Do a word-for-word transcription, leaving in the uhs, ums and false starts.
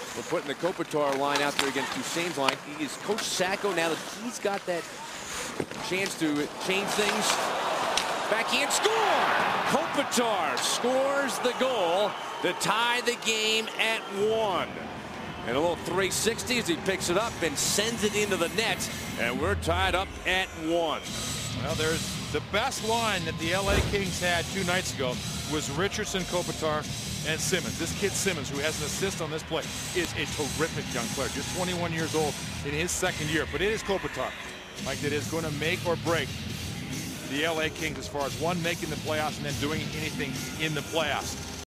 We're putting the Kopitar line out there against Duchesne's line. He is Coach Sacco now that he's got that chance to change things. Backhand score! Kopitar scores the goal to tie the game at one. And a little three sixty as he picks it up and sends it into the net. And we're tied up at one. Well, there's the best line that the L A Kings had two nights ago was Richardson, Kopitar, and Simmons. This kid Simmons, who has an assist on this play, is a terrific young player. Just twenty-one years old in his second year. But it is Kopitar, Mike, that is going to make or break the L A Kings as far as one, making the playoffs and then doing anything in the playoffs.